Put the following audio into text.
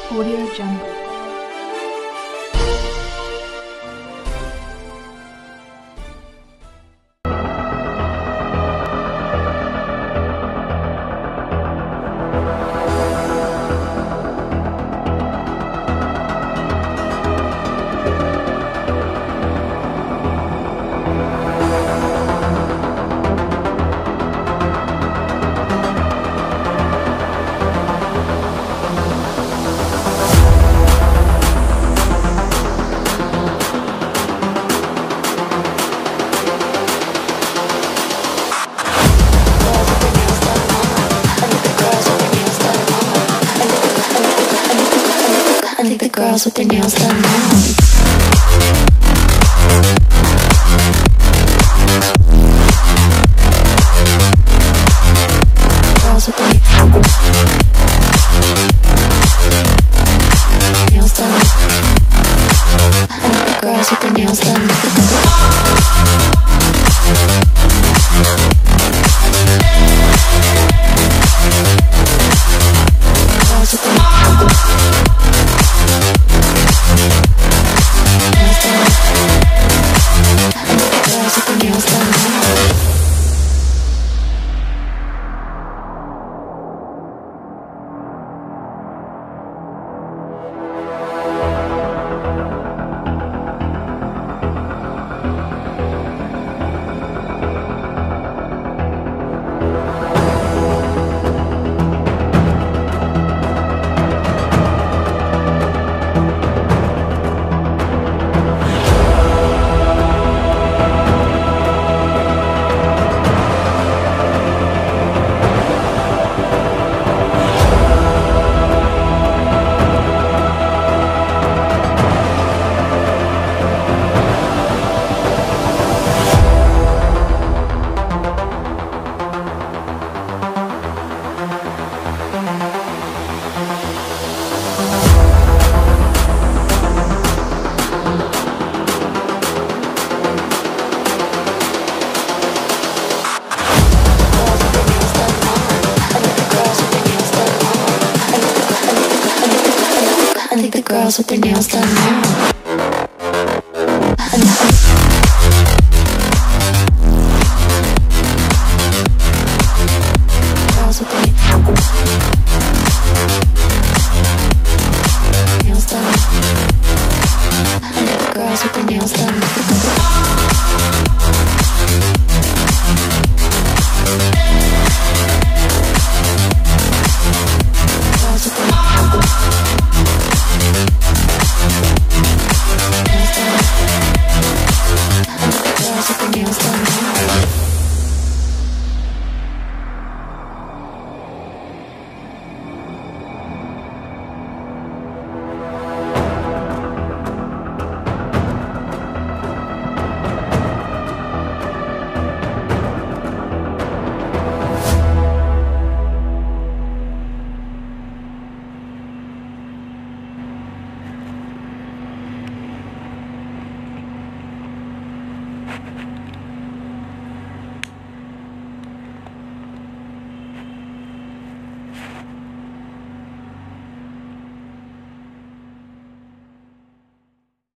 Audio Jungle. I think the girls with their nails done now. Girls with their nails done. I think the girls with their nails done. Girls with their nails done now. I think the girls with their nails done now. Girls with their nails done. I think the girls with their nails done. Girls with their nails done now.